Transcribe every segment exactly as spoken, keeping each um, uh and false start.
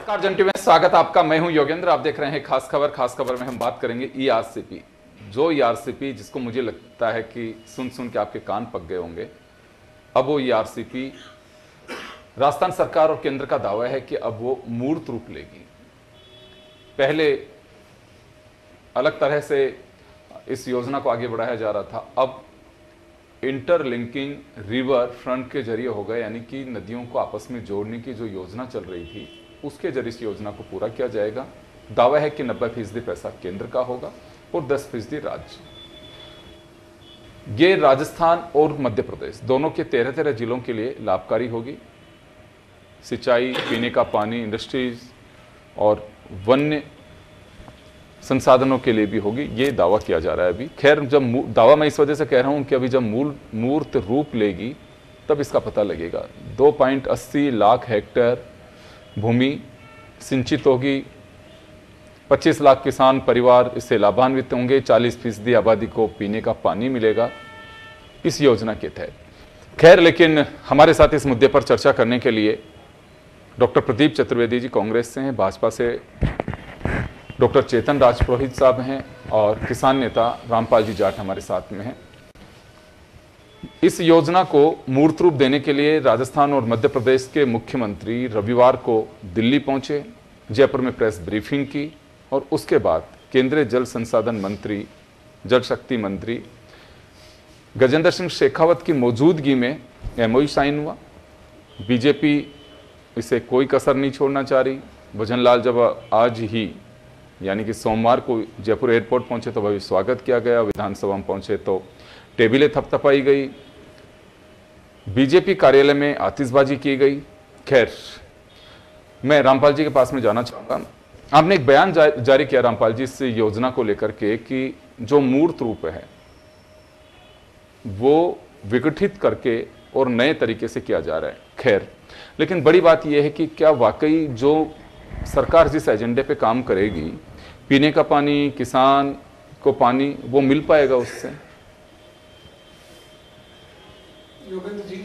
नमस्कार जन टीवी में स्वागत आपका। मैं हूं योगेंद्र। आप देख रहे हैं खास खबर। खास खबर में हम बात करेंगे ईआरसीपी। जो ईआरसीपी जिसको मुझे लगता है कि सुन सुन के आपके कान पक गए होंगे, अब वो ईआरसीपी राजस्थान सरकार और केंद्र का दावा है कि अब वो मूर्त रूप लेगी। पहले अलग तरह से इस योजना को आगे बढ़ाया जा रहा था, अब इंटरलिंकिंग रिवर फ्रंट के जरिए होगा, यानी कि नदियों को आपस में जोड़ने की जो योजना चल रही थी उसके जरिए इस योजना को पूरा किया जाएगा। दावा है कि नब्बे फीसदी पैसा केंद्र का होगा और दस फीसदी राज्य। ये राजस्थान और मध्य प्रदेश दोनों के तेरह तेरह जिलों के लिए लाभकारी होगी। सिंचाई, पीने का पानी, इंडस्ट्रीज और वन्य संसाधनों के लिए भी होगी, ये दावा किया जा रहा है अभी। खैर, जब दावा मैं इस वजह से कह रहा हूं कि अभी जब मूल मूर्त रूप लेगी तब इसका पता लगेगा। दो पॉइंट अस्सी लाख हेक्टेयर भूमि सिंचित होगी, पच्चीस लाख किसान परिवार इससे लाभान्वित होंगे, चालीस फीसदी आबादी को पीने का पानी मिलेगा इस योजना के तहत। खैर, लेकिन हमारे साथ इस मुद्दे पर चर्चा करने के लिए डॉक्टर प्रदीप चतुर्वेदी जी कांग्रेस से हैं, भाजपा से डॉक्टर चेतन राजपुरोहित साहब हैं और किसान नेता रामपाल जी जाट हमारे साथ में हैं। इस योजना को मूर्त रूप देने के लिए राजस्थान और मध्य प्रदेश के मुख्यमंत्री रविवार को दिल्ली पहुंचे, जयपुर में प्रेस ब्रीफिंग की और उसके बाद केंद्रीय जल संसाधन मंत्री, जल शक्ति मंत्री गजेंद्र सिंह शेखावत की मौजूदगी में एमओयू साइन हुआ। बीजेपी इसे कोई कसर नहीं छोड़ना चाह रही। भजनलाल जब आज ही यानी कि सोमवार को जयपुर एयरपोर्ट पहुंचे तो वही स्वागत किया गया, विधानसभा में पहुंचे तो टेबलें थपथपाई गई, बीजेपी कार्यालय में आतिशबाजी की गई। खैर, मैं रामपाल जी के पास में जाना चाहूंगा। आपने एक बयान जा, जारी किया रामपाल जी इस योजना को लेकर के कि जो मूर्त रूप है वो विघटित करके और नए तरीके से किया जा रहा है। खैर, लेकिन बड़ी बात यह है कि क्या वाकई जो सरकार जिस एजेंडे पे काम करेगी, पीने का पानी, किसान को पानी, वो मिल पाएगा उससे? योगेंद्र जी,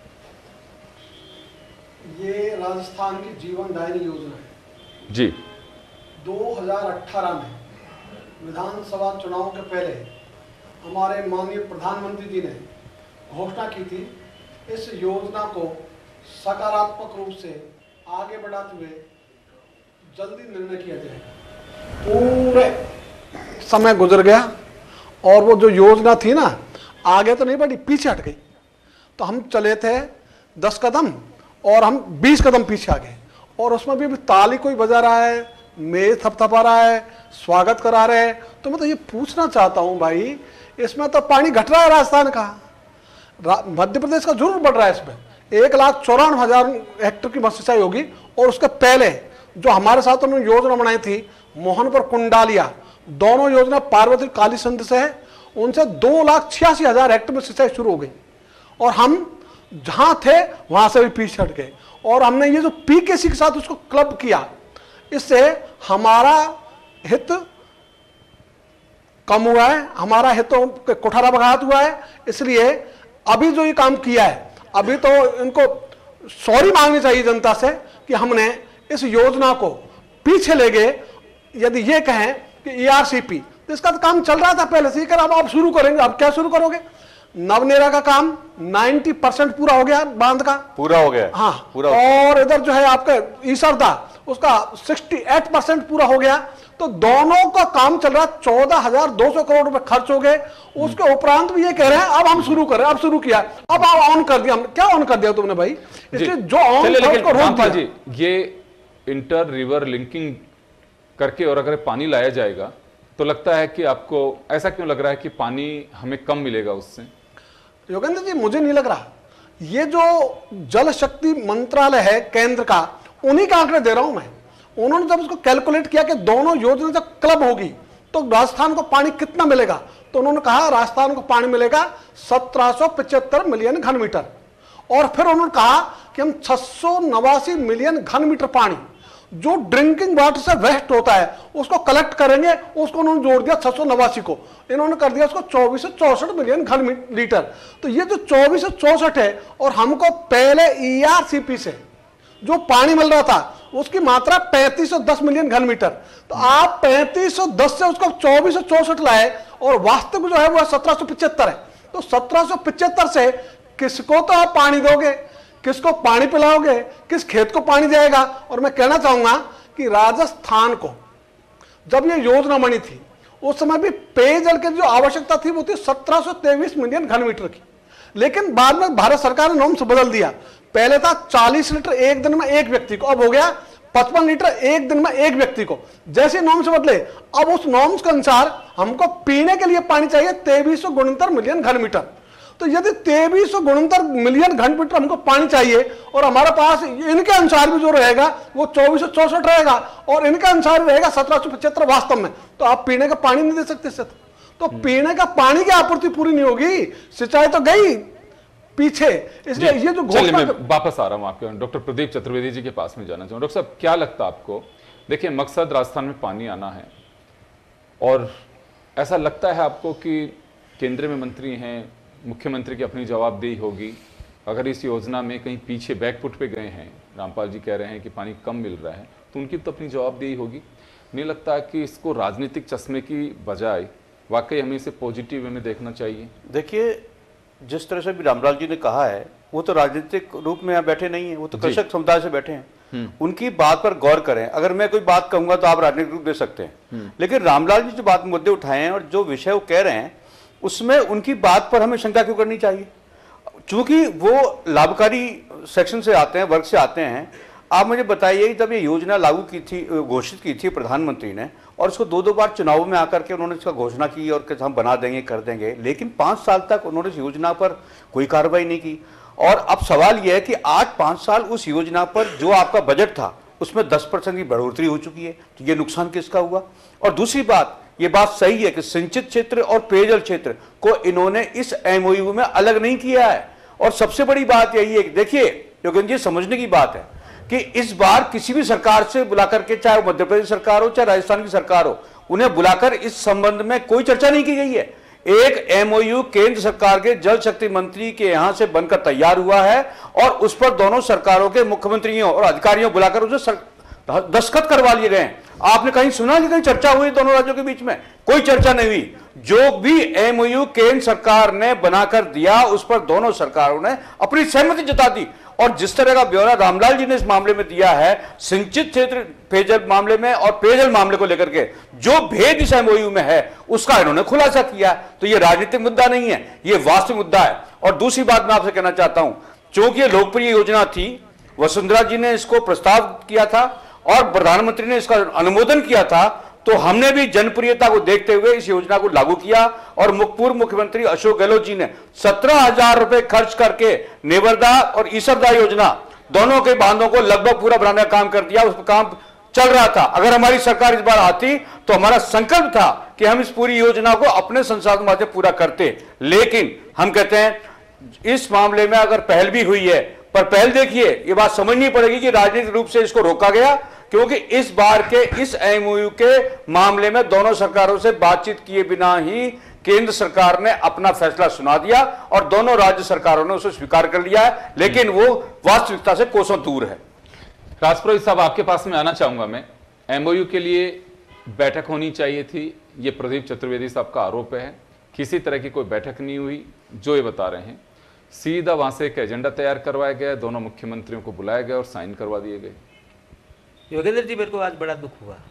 ये राजस्थान की जीवनदायिनी योजना है जी। दो हज़ार अठारह में विधानसभा चुनाव के पहले हमारे माननीय प्रधानमंत्री जी ने घोषणा की थी इस योजना को सकारात्मक रूप से आगे बढ़ाते हुए जल्दी निर्णय किया जाएगा। पूरे समय गुजर गया और वो जो योजना थी ना, आगे तो नहीं बढ़ी, पीछे हट गई। तो हम चले थे दस कदम और हम बीस कदम पीछे आ गए और उसमें भी ताली कोई बजा रहा है, मेज थपथपा रहा है, स्वागत करा रहे हैं। तो मैं तो ये पूछना चाहता हूं भाई, इसमें तो पानी घट रहा है राजस्थान का, मध्य प्रदेश का जरूर बढ़ रहा है। इसमें एक लाख चौरानवे हजार हेक्टेयर की मत्स्य सिंचाई होगी और उसके पहले जो हमारे साथ उन्होंने योजना बनाई थी मोहनपुर कुंडालिया, दोनों योजना पार्वती काली सिंध से है, उनसे दो लाख छियासी हजार हेक्टेयर में सिंचाई शुरू हो गई और हम जहां थे वहां से भी पीछे हट गए। और हमने ये जो पीकेसी के साथ उसको क्लब किया, इससे हमारा हित कम हुआ है, हमारा हितों के कुठारा बगात हुआ है। इसलिए अभी जो ये काम किया है, अभी तो इनको सॉरी मांगनी चाहिए जनता से कि हमने इस योजना को पीछे ले गए। यदि ये कहें कि ईआरसीपी, तो इसका तो काम चल रहा था पहले से ही, कर अब आप शुरू करेंगे। अब क्या शुरू करोगे? नवनेरा का काम नब्बे परसेंट पूरा हो गया, बांध का पूरा हो गया। हाँ, पूरा और इधर जो है आपका ईसरदा, उसका अड़सठ परसेंट पूरा हो गया। तो दोनों का काम चल रहा है। चौदह हजार दो सौ करोड़ रुपए खर्च हो गए। उसके उपरांत भी ये कह रहे हैं अब हम शुरू करें, अब शुरू किया, अब आप ऑन कर दिया। क्या ऑन कर दिया तुमने भाई? इसलिए जो ऑन को रोक दिया। जी, ये इंटर रिवर लिंकिंग करके और अगर पानी लाया जाएगा तो लगता है कि आपको ऐसा क्यों लग रहा है कि पानी हमें कम मिलेगा उससे? योगेंद्र जी, मुझे नहीं लग रहा। ये जो जल शक्ति मंत्रालय है केंद्र का, उन्हीं का आंकड़े दे रहा हूं मैं। उन्होंने जब इसको कैलकुलेट किया कि दोनों योजना जब क्लब होगी तो राजस्थान को पानी कितना मिलेगा, तो उन्होंने कहा राजस्थान को पानी मिलेगा सत्रह सौ पचहत्तर मिलियन घन मीटर। और फिर उन्होंने कहा कि हम छह सौ नवासी मिलियन घन मीटर पानी जो ड्रिंकिंग वाटर से वेस्ट होता है उसको कलेक्ट करेंगे, उसको उन्होंने जोड़ दिया छह सौ नवासी को, इन्होंने कर दिया उसको चौबीस सौ चौसठ मिलियन घन लीटर। तो ये जो चौबीस सौ चौसठ है, और हमको पहले ईआरसीपी से जो पानी मिल रहा था उसकी मात्रा पैंतीस सौ दस मिलियन घन मीटर। तो आप पैंतीस सौ दस से उसको चौबीस सौ चौसठ लाए और वास्तविक जो है वो सत्रह सौ पिछहत्तर है। तो सत्रह सौ पिछहत्तर से किसको तो आप पानी दोगे, किसको पानी पिलाओगे, किस खेत को पानी जाएगा। और मैं कहना चाहूंगा कि राजस्थान को जब ये योजना बनी थी उस समय भी पेयजल की जो आवश्यकता थी वो थी सत्रह सौ तेईस मिलियन घन मीटर की, लेकिन बाद में भारत सरकार ने नॉर्म्स बदल दिया। पहले था चालीस लीटर एक दिन में एक व्यक्ति को, अब हो गया पचपन लीटर एक दिन में एक व्यक्ति को। जैसे नॉर्म्स बदले अब उस नॉर्म्स के अनुसार हमको पीने के लिए पानी चाहिए तेईस सौ गुणनतर मिलियन घन मीटर। तो यदि तेईस सौ गुणनतर मिलियन घन मीटर हमको पानी चाहिए और हमारे पास इनके अनुसार भी जो रहेगा वो चौबीस सौ चौसठ रहेगा और इनके अनुसार रहेगा सत्रह सौ पचहत्तर वास्तव में, तो आप पीने का पानी नहीं दे सकते सर। तो पीने का पानी की आपूर्ति पूरी नहीं होगी, सिंचाई तो गई पीछे। इसलिए ये जो घोषणा, मैं वापस आ रहा हूं आपके डॉक्टर प्रदीप चतुर्वेदी जी के पास में जाना चाहूंगा। डॉक्टर साहब, क्या लगता है आपको, देखिए मकसद राजस्थान में पानी आना है और ऐसा लगता है आपको कि केंद्र में मंत्री हैं, मुख्यमंत्री की अपनी जवाबदेही होगी, अगर इस योजना में कहीं पीछे बैकफुट पे गए हैं, रामपाल जी कह रहे हैं कि पानी कम मिल रहा है, तो उनकी तो अपनी जवाबदेही होगी। नहीं लगता कि इसको राजनीतिक चश्मे की बजाय वाकई हमें इसे पॉजिटिव वे में देखना चाहिए? देखिए, जिस तरह से भी रामलाल जी ने कहा है वो तो राजनीतिक रूप में यहाँ बैठे नहीं है, वो तो कृषक समुदाय से बैठे हैं। उनकी बात पर गौर करें। अगर मैं कोई बात कहूंगा तो आप राजनीतिक रूप दे सकते हैं, लेकिन रामलाल जी जो बात मुद्दे उठाए हैं और जो विषय वो कह रहे हैं उसमें उनकी बात पर हमें शंका क्यों करनी चाहिए? चूंकि वो लाभकारी सेक्शन से आते हैं, वर्ग से आते हैं। आप मुझे बताइए, जब ये योजना लागू की थी, घोषित की थी प्रधानमंत्री ने, और इसको दो दो बार चुनाव में आकर के उन्होंने इसका घोषणा की और कि हम बना देंगे, कर देंगे, लेकिन पाँच साल तक उन्होंने इस योजना पर कोई कार्रवाई नहीं की। और अब सवाल यह है कि आज पाँच साल उस योजना पर जो आपका बजट था उसमें दस परसेंट की बढ़ोतरी हो चुकी है, तो ये नुकसान किसका हुआ? और दूसरी बात, ये बात सही है कि सिंचित क्षेत्र और पेयजल क्षेत्र को इन्होंने इस एमओयू में अलग नहीं किया है। और सबसे बड़ी बात यही है कि देखिए योगेंद्र जी, समझने की बात है कि इस बार किसी भी सरकार से बुलाकर के, चाहे मध्य प्रदेश सरकार हो चाहे राजस्थान की सरकार हो, उन्हें बुलाकर इस संबंध में कोई चर्चा नहीं की गई है। एक एमओयू केंद्र सरकार के जल शक्ति मंत्री के यहां से बनकर तैयार हुआ है और उस पर दोनों सरकारों के मुख्यमंत्रियों और अधिकारियों बुलाकर उसे दस्तखत करवा लिए गए। आपने कहीं सुना कि कहीं चर्चा हुई दोनों राज्यों के बीच में? कोई चर्चा नहीं हुई। जो भी एमओयू केंद्र सरकार ने बनाकर दिया उस पर दोनों सरकारों ने अपनी सहमति जता दी। और जिस तरह का ब्यौरा रामलाल जी ने इस मामले में दिया है, सिंचित क्षेत्र पेयजल मामले में और पेयजल मामले को लेकर के जो भेद इस एमओयू में है उसका इन्होंने खुलासा किया। तो ये राजनीतिक मुद्दा नहीं है, ये वास्तविक मुद्दा है। और दूसरी बात मैं आपसे कहना चाहता हूं, चूंकि ये लोकप्रिय योजना थी, वसुंधरा जी ने इसको प्रस्ताव किया था और प्रधानमंत्री ने इसका अनुमोदन किया था, तो हमने भी जनप्रियता को देखते हुए इस योजना को लागू किया। और पूर्व मुख्यमंत्री अशोक गहलोत जी ने सत्रह हजार रुपए खर्च करके नेवरदा और ईसरदा योजना दोनों के बांधों को लगभग पूरा बनाने का काम कर दिया। उस पर काम चल रहा था। अगर हमारी सरकार इस बार आती तो हमारा संकल्प था कि हम इस पूरी योजना को अपने संसाधनों से पूरा करते, लेकिन हम कहते हैं इस मामले में अगर पहल भी हुई है, पर पहल देखिए, ये बात समझनी पड़ेगी कि राजनीतिक रूप से इसको रोका गया, क्योंकि इस बार के इस एमओयू के मामले में दोनों सरकारों से बातचीत किए बिना ही केंद्र सरकार ने अपना फैसला सुना दिया और दोनों राज्य सरकारों ने उसे स्वीकार कर लिया है, लेकिन वो वास्तविकता से कोसों दूर है। राजपुरोहित साहब, आपके पास में आना चाहूंगा मैं। एमओयू के लिए बैठक होनी चाहिए थी, ये प्रदीप चतुर्वेदी साहब का आरोप है। किसी तरह की कोई बैठक नहीं हुई, जो ये बता रहे हैं। सीधा वहां से एक एजेंडा तैयार करवाया गया, दोनों मुख्यमंत्रियों को बुलाया गया और साइन करवा दिए गए। योगेंद्र जी, मेरे को आज बड़ा दुख हुआ।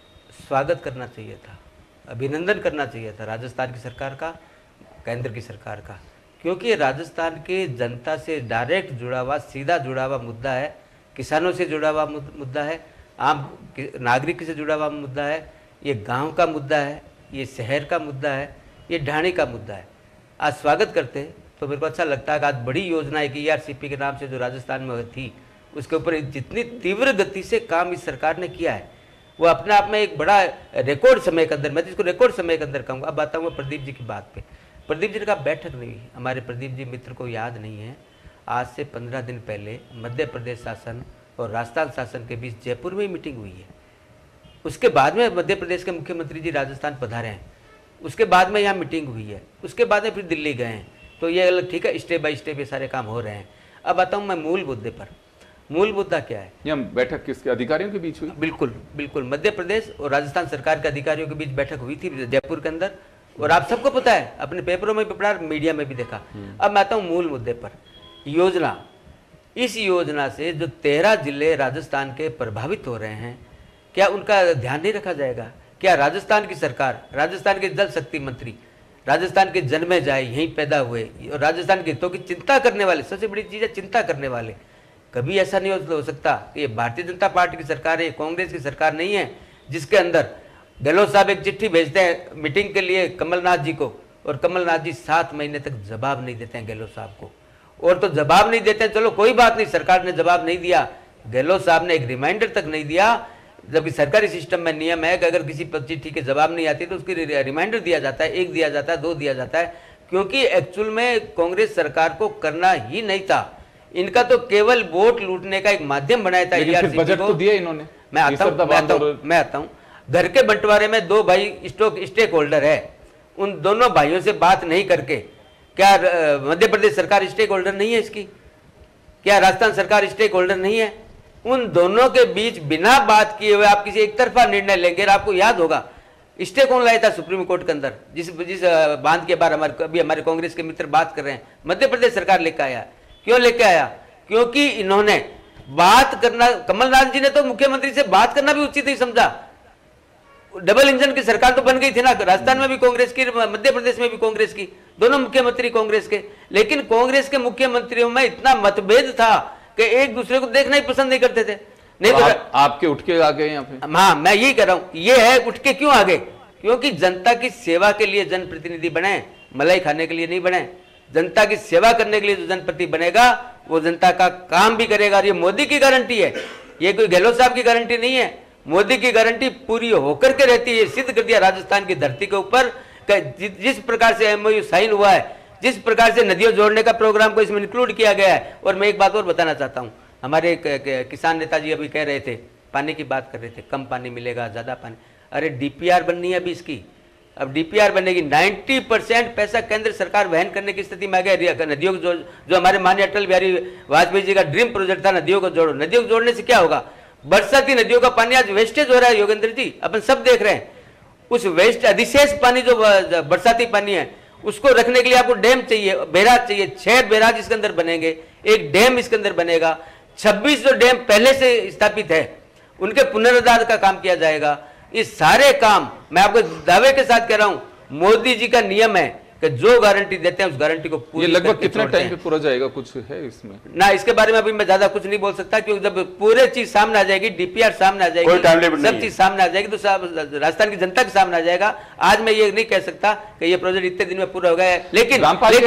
स्वागत करना चाहिए था, अभिनंदन करना चाहिए था राजस्थान की सरकार का, केंद्र की सरकार का, क्योंकि राजस्थान के जनता से डायरेक्ट जुड़ा हुआ, सीधा जुड़ा हुआ मुद्दा है। किसानों से जुड़ा हुआ मुद्दा है, आम नागरिक से जुड़ा हुआ मुद्दा है, ये गांव का मुद्दा है, ये शहर का मुद्दा है, ये ढाणी का मुद्दा है। आज स्वागत करते तो मेरे को अच्छा लगता है कि आज बड़ी योजना है कि ई आर सी पी के नाम से जो राजस्थान में थी उसके ऊपर जितनी तीव्र गति से काम इस सरकार ने किया है, वो अपने आप में एक बड़ा रिकॉर्ड समय के अंदर, मैं तो इसको रिकॉर्ड समय के अंदर कहूँगा। अब बताऊँगा प्रदीप जी की बात पे। प्रदीप जी ने कहा बैठक नहीं हुई। हमारे प्रदीप जी मित्र को याद नहीं है, आज से पंद्रह दिन पहले मध्य प्रदेश शासन और राजस्थान शासन के बीच जयपुर में ही मीटिंग हुई है। उसके बाद में मध्य प्रदेश के मुख्यमंत्री जी राजस्थान पधारे हैं, उसके बाद में यहाँ मीटिंग हुई है, उसके बाद में फिर दिल्ली गए हैं। तो ये अलग, ठीक है, स्टेप बाय स्टेप ये सारे काम हो रहे हैं। अब आता हूँ मैं मूल मुद्दे पर। मूल मुद्दा क्या है? यह बैठक किसके अधिकारियों के बीच हुई? बिल्कुल बिल्कुल, मध्य प्रदेश और राजस्थान सरकार के अधिकारियों के बीच बैठक हुई थी जयपुर के अंदर, और आप सबको पता है, अपने पेपरों में भी पढ़ा, मीडिया में भी देखा। अब मैं आता हूँ मूल मुद्दे पर। योजना, इस योजना से जो तेरह जिले राजस्थान के प्रभावित हो रहे हैं, क्या उनका ध्यान नहीं रखा जाएगा? क्या राजस्थान की सरकार, राजस्थान के जल शक्ति मंत्री, राजस्थान के जन्मे जाए, यहीं पैदा हुए और राजस्थान के हितों की चिंता करने वाले, सबसे बड़ी चीज है चिंता करने वाले, कभी ऐसा नहीं हो सकता कि ये भारतीय जनता पार्टी की सरकार है, कांग्रेस की सरकार नहीं है, जिसके अंदर गहलोत साहब एक चिट्ठी भेजते हैं मीटिंग के लिए कमलनाथ जी को, और कमलनाथ जी सात महीने तक जवाब नहीं देते हैं गहलोत साहब को। और तो जवाब नहीं देते हैं, चलो कोई बात नहीं, सरकार ने जवाब नहीं दिया, गहलोत साहब ने एक रिमाइंडर तक नहीं दिया, जबकि सरकारी सिस्टम में नियम है कि अगर किसी चिट्ठी के जवाब नहीं आती तो उसकी रिमाइंडर दिया जाता है, एक दिया जाता है, दो दिया जाता है, क्योंकि एक्चुअल में कांग्रेस सरकार को करना ही नहीं था, इनका तो केवल वोट लूटने का एक माध्यम बनाया था। लेकिन बजट तो दिया इन्होंने। मैं आता हूं, मैं आता हूं, मैं आता हूं घर के बंटवारे में दो भाई स्टॉक स्टेक होल्डर है, उन दोनों भाइयों से बात नहीं करके क्या मध्य प्रदेश सरकार स्टेक होल्डर नहीं है इसकी? क्या राजस्थान सरकार स्टेक होल्डर नहीं है? उन दोनों के बीच बिना बात किए हुए आप किसी एक तरफा निर्णय लेंगे। आपको याद होगा स्टे कौन लाया था सुप्रीम कोर्ट के अंदर, जिस जिस बांध के बारे हमारे अभी हमारे कांग्रेस के मित्र बात कर रहे हैं, मध्य प्रदेश सरकार लेकर आया। क्यों लेके आया? क्योंकि इन्होंने बात करना, कमलनाथ जी ने तो मुख्यमंत्री से बात करना भी उचित नहीं समझा। डबल इंजन की सरकार तो बन गई थी ना, राजस्थान में भी कांग्रेस की, मध्य प्रदेश में भी कांग्रेस की, दोनों मुख्यमंत्री कांग्रेस के, लेकिन कांग्रेस के मुख्यमंत्रियों में इतना मतभेद था कि एक दूसरे को देखना ही पसंद नहीं करते थे। नहीं तो, तो आप, आपके उठ के आ गए यहाँ पे। हाँ, मैं यही कह रहा हूं, ये है उठ के क्यों आ गए? क्योंकि जनता की सेवा के लिए जनप्रतिनिधि बने, मलाई खाने के लिए नहीं बने। जनता की सेवा करने के लिए जो जनप्रतिनिधि बनेगा वो जनता का काम भी करेगा। और ये मोदी की गारंटी है, ये कोई गहलोत साहब की गारंटी नहीं है। मोदी की गारंटी पूरी होकर के रहती है। सिद्ध कर दिया राजस्थान की धरती के ऊपर, जिस प्रकार से एमओयू साइन हुआ है, जिस प्रकार से नदियों जोड़ने का प्रोग्राम को इसमें इंक्लूड किया गया है। और मैं एक बात और बताना चाहता हूं, हमारे किसान नेताजी अभी कह रहे थे, पानी की बात कर रहे थे, कम पानी मिलेगा, ज्यादा पानी। अरे डीपीआर बननी है अभी इसकी, अब डीपीआर बनेगी, नब्बे परसेंट पैसा केंद्र सरकार वहन करने की स्थिति में आ गया। नदियों को जो जो हमारे माननीय अटल बिहारी वाजपेयी जी का ड्रीम प्रोजेक्ट था, नदियों को जोड़ो। नदियों को जोड़ने से क्या होगा? बरसाती नदियों का पानी आज वेस्टेज हो रहा है योगेंद्र जी, अपन सब देख रहे हैं। उस वेस्ट अधिशेष पानी जो बरसाती पानी है उसको रखने के लिए आपको डैम चाहिए, बैराज चाहिए। छह बैराज इसके अंदर बनेंगे, एक डैम इसके अंदर बनेगा। छब्बीस जो डैम पहले से स्थापित है उनके पुनरुद्धार का काम किया जाएगा। ये सारे काम मैं आपको दावे के साथ कह रहा हूं, मोदी जी का नियम है कि जो गारंटी देते हैं उस गारंटी को पूरी। ये लगभग कितने टाइम पे पूरा जाएगा, कुछ है इसमें ना? इसके बारे में अभी मैं ज्यादा कुछ नहीं बोल सकता, क्योंकि जब पूरे चीज सामने आ जाएगी, डीपीआर सामने आ जाएगी, सब चीज सामने आ जाएगी, तो राजस्थान की जनता के सामने आ जाएगा। आज मैं ये नहीं कह सकता कि ये प्रोजेक्ट इतने दिन में पूरा हो गया है, लेकिन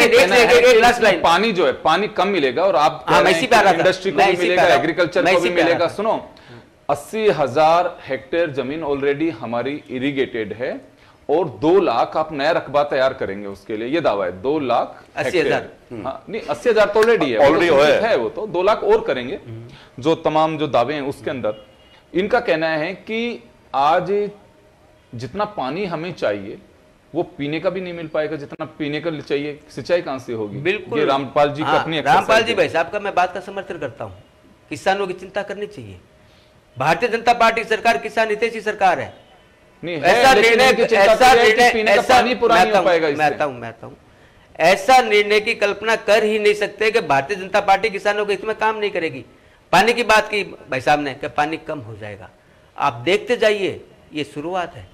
लास्ट लाइन, पानी जो है पानी कम मिलेगा और आप इंडस्ट्री को मिलेगा, एग्रीकल्चर को भी मिलेगा। सुनो, अस्सी हजार हेक्टेयर जमीन ऑलरेडी हमारी इरिगेटेड है और दो लाख आप नया रकबा तैयार करेंगे उसके लिए, ये दावा है। दो लाख अस्सी हजार हाँ, नहीं अस्सी हजार तो ऑलरेडी है, ऑलरेडी तो है, है वो तो दो लाख और करेंगे। जो तमाम जो दावे हैं उसके अंदर इनका कहना है कि आज जितना पानी हमें चाहिए वो पीने का भी नहीं मिल पाएगा, जितना पीने का चाहिए सिंचाई कहां से होगी? बिल्कुल, ये रामपाल जी का अपनी रामपाल जी भाई साहब का मैं बात का समर्थन करता हूँ। किसानों की चिंता करनी चाहिए। भारतीय जनता पार्टी सरकार किसान हितैषी सरकार है। नहीं ऐसा निर्णय ऐसा निर्णय ऐसा नहीं पूरा नहीं हो पाएगा। मैं आता हूं मैं आता हूं ऐसा निर्णय की कल्पना कर ही नहीं सकते कि भारतीय जनता पार्टी किसानों के हित में काम नहीं करेगी। पानी की बात की भाई साहब ने कि पानी कम हो जाएगा, आप देखते जाइए, ये शुरुआत है।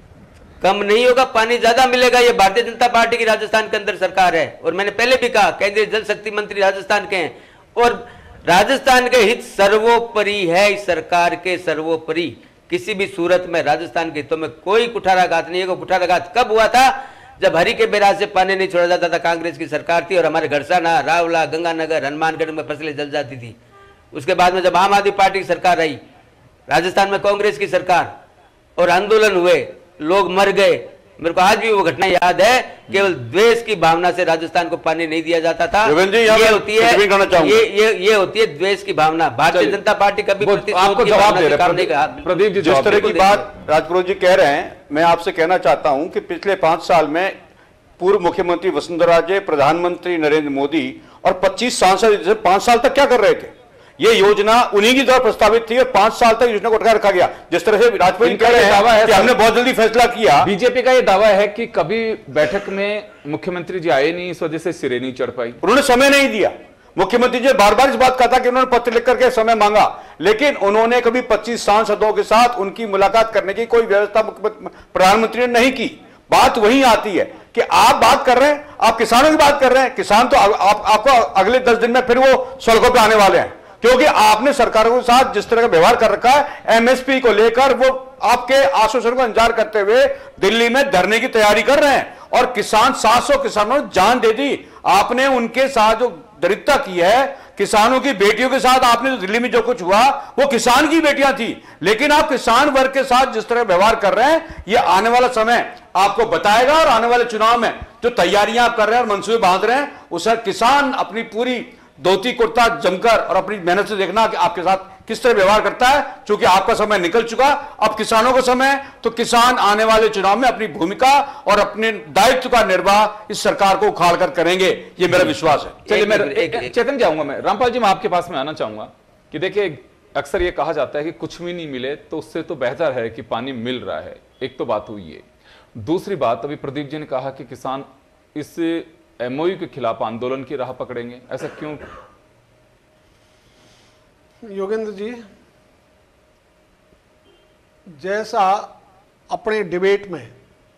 कम नहीं होगा, पानी ज्यादा मिलेगा। ये भारतीय जनता पार्टी की राजस्थान के अंदर सरकार है। और मैंने पहले भी कहा, केंद्रीय जल शक्ति मंत्री राजस्थान के हैं और राजस्थान के हित सर्वोपरि है। इस सरकार के सर्वोपरि किसी भी सूरत में राजस्थान के हितों में कोई कुठाराघात नहीं है। कुठाराघात कब हुआ था? जब हरि के बैराज से पानी नहीं छोड़ा जाता था, कांग्रेस की सरकार थी और हमारे घरसाना, रावला, गंगानगर, हनुमानगढ़ में फसलें जल जाती थी। उसके बाद में जब आम आदमी पार्टी की सरकार आई, राजस्थान में कांग्रेस की सरकार, और आंदोलन हुए, लोग मर गए। मेरे को आज भी वो घटना याद है। केवल द्वेष की भावना से राजस्थान को पानी नहीं दिया जाता था। ये होती है ये ये ये होती है द्वेष की भावना। भारतीय जनता पार्टी कभी आपको जवाब दे रहे हैं प्रदीप जी, जिस तरह की बात राजपुरोहित जी कह रहे हैं, मैं आपसे कहना चाहता हूं कि पिछले पांच साल में पूर्व मुख्यमंत्री वसुंधरा राजे, प्रधानमंत्री नरेंद्र मोदी और पच्चीस सांसद पांच साल तक क्या कर रहे थे? ये योजना उन्हीं की द्वारा प्रस्तावित थी और पांच साल तक योजना को अटका रखा गया। जिस तरह से राजपूत कह रहे हैं कि हमने बहुत जल्दी फैसला किया। बीजेपी का ये दावा है कि कभी बैठक में मुख्यमंत्री जी आए नहीं, इस वजह से सिरे नहीं चढ़ पाई। उन्होंने समय नहीं दिया। मुख्यमंत्री जी बार बार इस बात कहा था कि उन्होंने पत्र लिख करके समय मांगा, लेकिन उन्होंने कभी पच्चीस सांसदों के साथ उनकी मुलाकात करने की कोई व्यवस्था प्रधानमंत्री ने नहीं की। बात वही आती है कि आप बात कर रहे हैं, आप किसानों की बात कर रहे हैं, किसान तो आप, आप, आपको अगले दस दिन में फिर वो सड़कों पे आने वाले हैं, क्योंकि आपने सरकारों के साथ जिस तरह का व्यवहार कर रखा है, एमएसपी को लेकर वो आपके आश्वासन का इंतजार करते हुए दिल्ली में धरने की तैयारी कर रहे हैं। और किसान सात सौ किसानों ने जान दे दी। आपने उनके साथ जो दरिद्रता की है, किसानों की बेटियों के साथ आपने जो दिल्ली में जो कुछ हुआ वो किसान की बेटियां थी, लेकिन आप किसान वर्ग के साथ जिस तरह व्यवहार कर रहे हैं, ये आने वाला समय आपको बताएगा। और आने वाले चुनाव में जो तैयारियां आप कर रहे हैं और मंसूबे बांध रहे हैं, उससे किसान अपनी पूरी धोती कुर्ता जमकर और अपनी मेहनत से देखना कि आपके साथ किस तरह व्यवहार करता है। क्योंकि आपका समय निकल चुका, अब किसानों का समय, तो किसान आने वाले चुनाव में अपनी भूमिका और अपने दायित्व का निर्वाह इस सरकार को उखाड़ कर करेंगे, ये मेरा विश्वास है। चलिए मैं चेतन जाऊंगा, मैं रामपाल जी मैं आपके पास में आना चाहूंगा कि देखिए अक्सर ये कहा जाता है कि कुछ भी नहीं मिले तो उससे तो बेहतर है कि पानी मिल रहा है। एक तो बात हुई है। दूसरी बात, अभी प्रदीप जी ने कहा कि किसान इस एमओयू के खिलाफ आंदोलन की राह पकड़ेंगे, ऐसा क्यों? योगेंद्र जी, जैसा अपने डिबेट में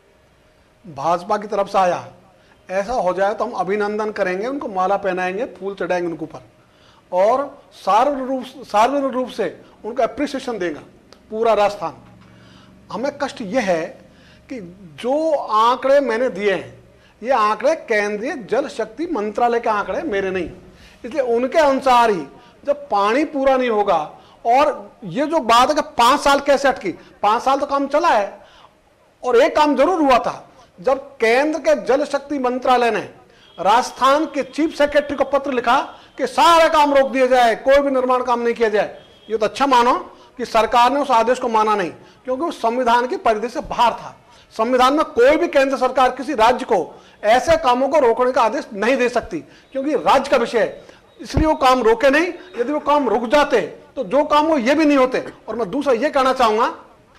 भाजपा की तरफ से आया, ऐसा हो जाए तो हम अभिनंदन करेंगे, उनको माला पहनाएंगे, फूल चढ़ाएंगे उनके ऊपर और सार्वजनिक रूप सार्वजनिक रूप से उनको अप्रिसिएशन देगा पूरा राजस्थान। हमें कष्ट यह है कि जो आंकड़े मैंने दिए हैं, ये आंकड़े केंद्रीय जल शक्ति मंत्रालय के आंकड़े, मेरे नहीं, इसलिए उनके अनुसार ही जब पानी पूरा नहीं होगा, और ये जो बात है कि पांच साल कैसे अटकी, पांच साल तो काम चला है। और एक काम जरूर हुआ था, जब केंद्र के जल शक्ति मंत्रालय ने राजस्थान के चीफ सेक्रेटरी को पत्र लिखा कि सारा काम रोक दिया जाए, कोई भी निर्माण काम नहीं किया जाए, ये तो अच्छा मानो कि सरकार ने उस आदेश को माना नहीं, क्योंकि वो संविधान की परिधि से बाहर था। संविधान में कोई भी केंद्र सरकार किसी राज्य को ऐसे कामों को रोकने का आदेश नहीं दे सकती, क्योंकि राज्य का विषय है, इसलिए वो काम रोके नहीं। यदि वो काम रुक जाते तो जो काम वो ये भी नहीं होते। और मैं दूसरा ये कहना चाहूंगा,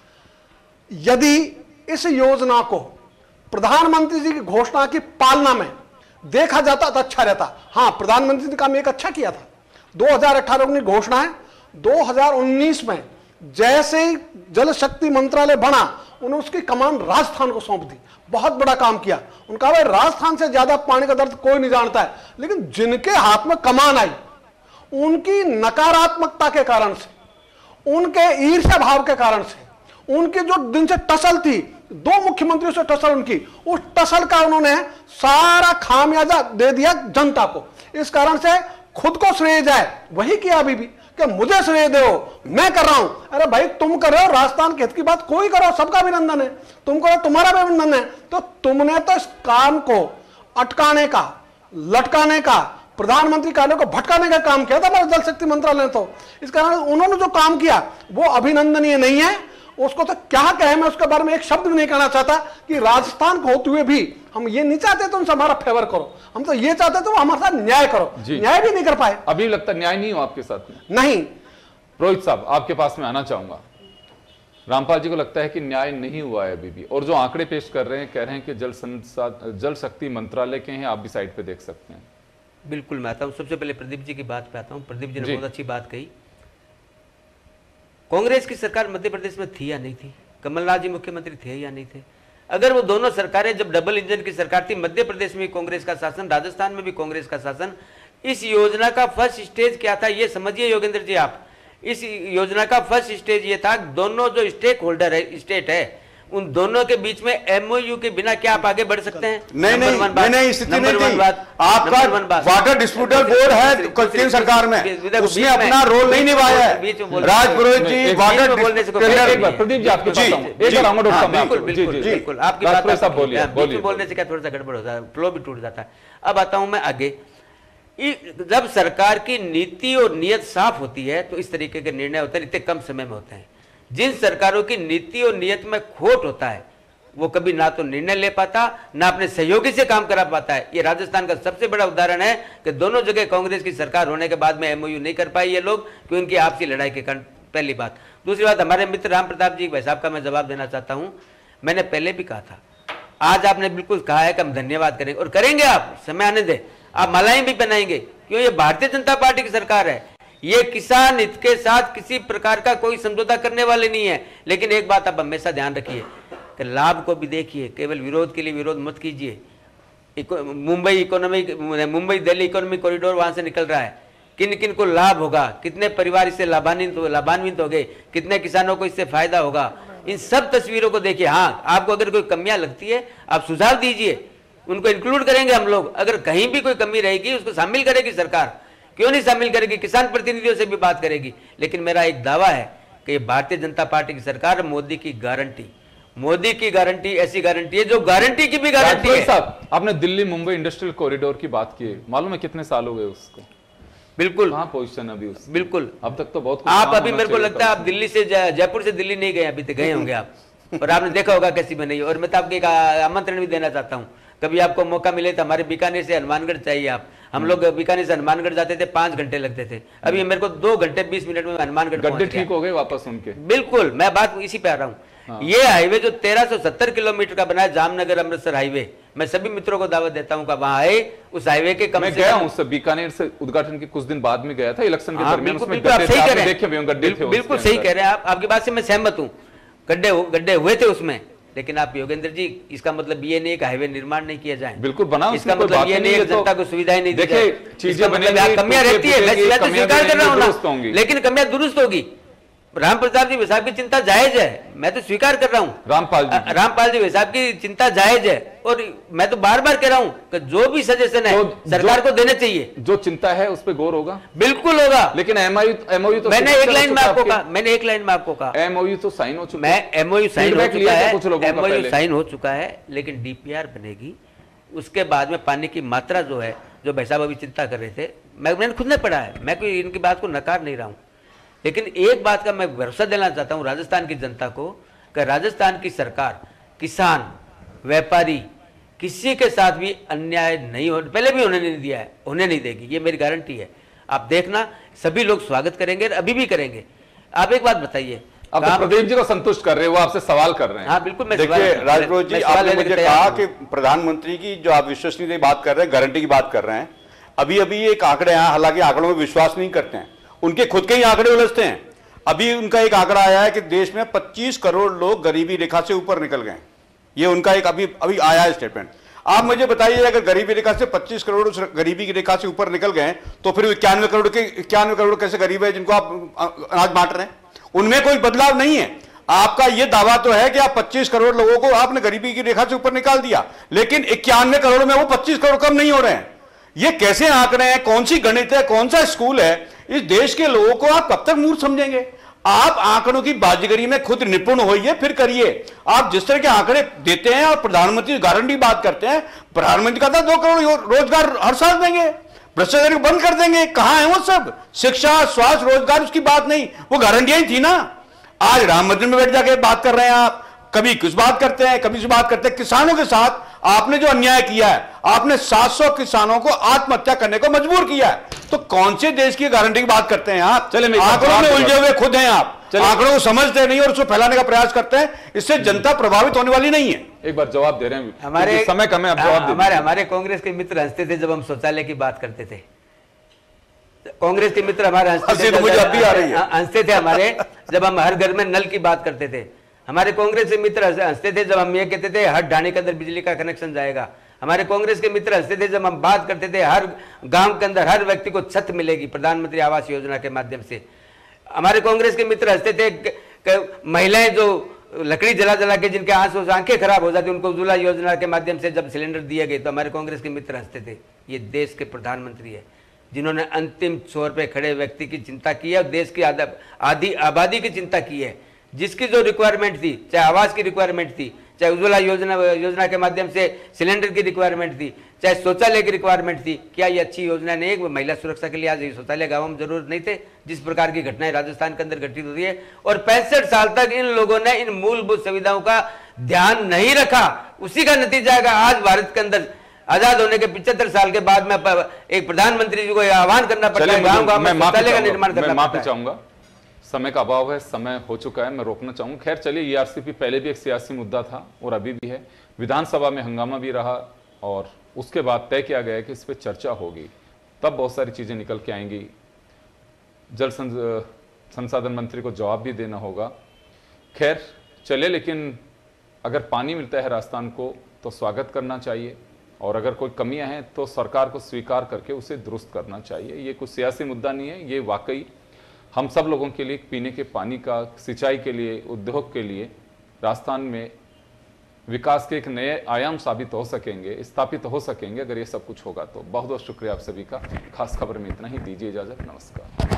यदि इस योजना को प्रधानमंत्री जी की घोषणा की पालना में देखा जाता तो अच्छा रहता। हाँ, प्रधानमंत्री ने काम एक अच्छा किया था, दो हजार अठारह की घोषणा है, दो हजार उन्नीस में जैसे ही जल शक्ति मंत्रालय बना, उन्होंने उसकी कमान राजस्थान को सौंप दी, बहुत बड़ा काम किया। उनका भाई राजस्थान से ज्यादा पानी का दर्द कोई नहीं जानता है, लेकिन जिनके हाथ में कमान आई, उनकी नकारात्मकता के कारण से, उनके ईर्ष्या भाव के कारण से, उनकी जो दिन से टसल थी, दो मुख्यमंत्रियों से टसल उनकी, उस टसल का उन्होंने सारा खामियाजा दे दिया जनता को। इस कारण से खुद को श्रेय जाए वही किया अभी भी, कि मुझे श्रेय दो, मैं कर रहा हूं। अरे भाई, तुम कर रहे हो, राजस्थान के हित की बात कोई करो, सबका अभिनंदन है, तुम करो, तुम्हारा भी अभिनंदन है। तो तुमने तो इस काम को अटकाने का, लटकाने का, प्रधानमंत्री कार्यालय को भटकाने का काम किया था हमारे जल शक्ति मंत्रालय ने। तो इस कारण उन्होंने जो काम किया वो अभिनंदनीय नहीं है। उसको तो क्या कहे, मैं उसके बारे में एक शब्द भी नहीं कहना चाहता कि राजस्थान को होते हुए भी हम ये नहीं चाहते तुम हमारा फेवर करो, हम तो ये चाहते तो हमारे साथ न्याय करो, न्याय भी नहीं कर पाए। अभी लगता न्याय नहीं हो आपके साथ में? नहीं। रोहित साहब, आपके पास में आना चाहूंगा। रामपाल जी को लगता है कि न्याय नहीं हुआ है अभी भी, और जो आंकड़े पेश कर रहे हैं, कह रहे हैं कि जल संसाधन जल शक्ति मंत्रालय के हैं, आप भी साइड पे देख सकते हैं। बिल्कुल, मैं आता हूँ, सबसे पहले प्रदीप जी की बात पे आता हूँ। प्रदीप जी ने बहुत अच्छी बात कही। कांग्रेस की सरकार मध्य प्रदेश में थी या नहीं थी, कमलनाथ जी मुख्यमंत्री थे या नहीं थे? अगर वो दोनों सरकारें, जब डबल इंजन की सरकार थी, मध्य प्रदेश में भी कांग्रेस का शासन, राजस्थान में भी कांग्रेस का शासन, इस योजना का फर्स्ट स्टेज क्या था ये समझिए योगेंद्र जी आप। इस योजना का फर्स्ट स्टेज ये था, दोनों जो स्टेक होल्डर है, स्टेट है, उन दोनों के बीच में एमओयू के बिना क्या आप आगे बढ़ सकते हैं? नहीं नहीं नहीं नहीं स्थिति नहीं थी। आपका वाटर डिस्ट्रीब्यूटर बोर्ड है केंद्र सरकार में, उसने अपना रोल नहीं निभाया है। राजपुरोहित जी वाटर बोलने से प्रदीप जी आपके पास बिल्कुल बिल्कुल बिल्कुल आपकी बात सब बोलिए बोलने से क्या थोड़ा सा गड़बड़ होता है, फ्लो भी टूट जाता है। अब आता हूं मैं आगे। जब सरकार की नीति और नियत साफ होती है तो इस तरीके के निर्णय होते हैं, इतने कम समय में होते हैं। जिन सरकारों की नीति और नियत में खोट होता है वो कभी ना तो निर्णय ले पाता, ना अपने सहयोगी से काम करा पाता है। ये राजस्थान का सबसे बड़ा उदाहरण है कि दोनों जगह कांग्रेस की सरकार होने के बाद में एमओयू नहीं कर पाई ये लोग, कि उनकी आपसी लड़ाई के कारण। पहली बात। दूसरी बात, हमारे मित्र राम प्रताप जी भाई साहब का मैं जवाब देना चाहता हूं। मैंने पहले भी कहा था, आज आपने बिल्कुल कहा है कि हम धन्यवाद करेंगे, और करेंगे, आप समय आने दें, आप मालाएं भी पहनाएंगे, क्यों? ये भारतीय जनता पार्टी की सरकार है, ये किसान हित के साथ किसी प्रकार का कोई समझौता करने वाले नहीं है। लेकिन एक बात आप हमेशा ध्यान रखिए कि लाभ को भी देखिए, केवल विरोध के लिए विरोध मत कीजिए। Eco, Mumbai economic Mumbai Delhi economic corridor वहां से निकल रहा है, किन किन को लाभ होगा, कितने परिवार इससे लाभान्वित लाभान्वित हो गए, कितने किसानों को इससे फायदा होगा, इन सब तस्वीरों को देखिए। हाँ, आपको अगर कोई कमियां लगती है आप सुझाव दीजिए, उनको इंक्लूड करेंगे हम लोग। अगर कहीं भी कोई कमी रहेगी उसको शामिल करेगी सरकार, क्यों नहीं शामिल करेगी, किसान प्रतिनिधियों से भी बात करेगी। लेकिन मेरा एक दावा है कि भारतीय जनता पार्टी की सरकार, मोदी की गारंटी, मोदी की गारंटी ऐसी गारंटी है जो गारंटी की भी गारंटी है। साहब, आपने दिल्ली मुंबई इंडस्ट्रियल कॉरिडोर की बात की है, मालूम है कितने साल हो गए उसको? बिल्कुल, कहाँ पोजीशन अभी उसकी? बिल्कुल, अब तक तो बहुत कुछ आप अभी मेरे को लगता है आप दिल्ली से जयपुर से दिल्ली नहीं गए, अभी तक गए होंगे आप, और आपने देखा होगा कैसी बनी है। और मैं तो आपको एक आमंत्रण भी देना चाहता हूँ, कभी आपको मौका मिले तो हमारे बीकानेर से हनुमानगढ़ चाहिए आप। हम लोग बीकानेर से हनुमानगढ़ जाते थे, पांच घंटे लगते थे, अभी मेरे को दो घंटे बीस मिनट में हनुमानगढ़ गड्ढे ठीक हो गए वापस उनके। बिल्कुल, मैं बात इसी पे आ रहा हूँ। हाँ। ये हाईवे जो तेरह सौ सत्तर किलोमीटर का बना है, जामनगर अमृतसर हाईवे, मैं सभी मित्रों को दावत देता हूँ कि वहां आए, उस हाईवे के कम मैं से गया कम हूं, उससे बीकानेर से उद्घाटन के कुछ दिन बाद में गया था, इलेक्शन के हाँ, दरमियान। बिल्कुल, उसमें बिल्कुल, आप सही कह रहे हैं, बिल्कुल सही कह रहे हैं आप, आपकी बात से मैं सहमत हूँ, गड्ढे गड्ढे हुए थे उसमें। लेकिन आप योगेंद्र जी, इसका मतलब ये नहीं कि हाईवे निर्माण नहीं किया जाए, बिल्कुल बना, इसका मतलब ये नहीं है जनता को सुविधाएं नहीं दी जाए। चीजें बनेंगी, कमियां रहती है, मैं स्वीकार कर रहा हूँ ना, लेकिन कमियां दुरुस्त होगी। राम प्रताप जी साहब की चिंता जायज है, मैं तो स्वीकार कर रहा हूँ। रामपाल जी रामपाल जी साहब की चिंता जायज है, और मैं तो बार बार कह रहा हूँ कि जो भी सजेशन है तो सरकार को देने चाहिए। जो चिंता है उस पर गौर होगा, बिल्कुल होगा। लेकिन एमओयू एमओयू तो मैंने एक लाइन में आपको कहा मैंने एक लाइन में आपको कहा एमओयू तो साइन हो चुका है। मैं एमओयू साइन हो चुका है, एमओयू साइन साइन हो चुका है, लेकिन डीपीआर बनेगी, उसके बाद में पानी की मात्रा जो है, जो भाई साहब अभी चिंता कर रहे थे, मैं मैंने खुद ने पढ़ा है, मैं कोई इनकी बात को नकार नहीं रहा हूँ। लेकिन एक बात का मैं भरोसा देना चाहता हूं राजस्थान की जनता को कि राजस्थान की सरकार किसान, व्यापारी, किसी के साथ भी अन्याय नहीं हो, पहले भी होने नहीं दिया है, होने नहीं देगी, ये मेरी गारंटी है। आप देखना, सभी लोग स्वागत करेंगे, अभी भी करेंगे। आप एक बात बताइए, आप तो प्रदीप जी को संतुष्ट कर रहे हो, वो आपसे सवाल कर रहे हैं। हाँ बिल्कुल, मैं देखिए राजप्रोत जी, आपने मुझे कहा कि प्रधानमंत्री की जो आप विश्वसनीयता की बात कर रहे हैं, गारंटी की बात कर रहे हैं, अभी अभी एक आंकड़े हैं, हालांकि आंकड़ों में विश्वास नहीं करते हैं, उनके खुद के ही आंकड़े उलझते हैं। अभी उनका एक आंकड़ा आया है कि देश में पच्चीस करोड़ लोग गरीबी रेखा से ऊपर निकल गए, ये उनका एक अभी अभी आया है स्टेटमेंट। आप मुझे बताइए, अगर गरीबी रेखा से पच्चीस करोड़ गरीबी की रेखा से ऊपर निकल गए, तो फिर इक्यानवे करोड़ के इक्यानवे करोड़ कैसे गरीब है जिनको आप अनाज बांट रहे हैं? उनमें कोई बदलाव नहीं है। आपका यह दावा तो है कि आप पच्चीस करोड़ लोगों को आपने गरीबी की रेखा से ऊपर निकाल दिया, लेकिन इक्यानवे करोड़ में वो पच्चीस करोड़ कम नहीं हो रहे हैं। ये कैसे आंकड़े हैं? कौन सी गणित है? कौन सा स्कूल है? इस देश के लोगों को आप कब तक मूर्ख समझेंगे? आप आंकड़ों की बाजीगरी में खुद निपुण होइए, फिर करिए। आप जिस तरह के आंकड़े देते हैं और प्रधानमंत्री गारंटी बात करते हैं, प्रधानमंत्री कहता है दो करोड़ रोजगार हर साल देंगे, भ्रष्टाचार बंद कर देंगे, कहां है वो सब? शिक्षा, स्वास्थ्य, रोजगार, उसकी बात नहीं, वो गारंटियां ही थी ना। आज राम मंदिर में बैठ जाके बात कर रहे हैं आप, कभी कुछ बात करते हैं, कभी कुछ बात करते हैं। किसानों के साथ आपने जो अन्याय किया है, आपने सात सौ किसानों को आत्महत्या करने को मजबूर किया है, तो कौन से देश की गारंटी की बात करते हैं आप? चले आंकड़ों में उलझे हुए खुद हैं आप, आंकड़ों को समझते नहीं और उसको फैलाने का प्रयास करते हैं, इससे जनता प्रभावित होने वाली नहीं है। एक बार जवाब दे रहे हैं, हमारे समय कम है, आप जवाब दे। हमारे हमारे कांग्रेस के मित्र हंसते थे जब हम शौचालय की बात करते थे, कांग्रेस के मित्र हमारे हंसते थे, मुझे अब भी आ रही है, हंसते थे हमारे जब हम हर घर में नल की बात करते थे। हमारे कांग्रेस के मित्र हंसते थे जब हम ये कहते थे हर ढाणी के अंदर बिजली का कनेक्शन जाएगा। हमारे कांग्रेस के मित्र हंसते थे जब हम बात करते थे हर गांव के अंदर हर व्यक्ति को छत मिलेगी प्रधानमंत्री आवास योजना के माध्यम से। हमारे कांग्रेस के मित्र हंसते थे महिलाएं जो लकड़ी जला जला के जिनके आंसू से आंखें खराब हो जाती उनको उज्ज्वला योजना के माध्यम से जब सिलेंडर दिए गए तो हमारे कांग्रेस के मित्र हंसते थे। ये देश के प्रधानमंत्री है जिन्होंने अंतिम छोर पे खड़े व्यक्ति की चिंता की है, देश की आधी आबादी की चिंता की है, जिसकी जो रिक्वायरमेंट थी, चाहे आवास की रिक्वायरमेंट थी, चाहे उज्ज्वला योजना योजना के माध्यम से सिलेंडर की रिक्वायरमेंट थी, चाहे शौचालय की रिक्वायरमेंट थी, क्या ये अच्छी योजना नहीं है? महिला सुरक्षा के लिए आज ये शौचालय गाँव में जरूरत नहीं थे, जिस प्रकार की घटनाएं राजस्थान के अंदर घटित होती है। और पैंसठ साल तक इन लोगों ने इन मूलभूत सुविधाओं का ध्यान नहीं रखा, उसी का नतीजा है आज भारत के अंदर आजाद होने के पिछहत्तर साल के बाद में एक प्रधानमंत्री जी को आह्वान करना पड़ता है, गाँव गाँव में शौचालय का निर्माण करना पड़ता है। चाहूंगा, समय का अभाव है, समय हो चुका है, मैं रोकना चाहूंगा। खैर चलिए, ईआरसीपी पहले भी एक सियासी मुद्दा था और अभी भी है। विधानसभा में हंगामा भी रहा और उसके बाद तय किया गया कि इस पर चर्चा होगी, तब बहुत सारी चीजें निकल के आएंगी। जल संसाधन मंत्री को जवाब भी देना होगा। खैर चले, लेकिन अगर पानी मिलता है राजस्थान को तो स्वागत करना चाहिए, और अगर कोई कमियां हैं तो सरकार को स्वीकार करके उसे दुरुस्त करना चाहिए। ये कुछ सियासी मुद्दा नहीं है, ये वाकई हम सब लोगों के लिए पीने के पानी का, सिंचाई के लिए, उद्योग के लिए राजस्थान में विकास के एक नए आयाम साबित हो सकेंगे, स्थापित हो सकेंगे अगर ये सब कुछ होगा तो। बहुत बहुत शुक्रिया आप सभी का। खास खबर में इतना ही, दीजिए इजाजत, नमस्कार।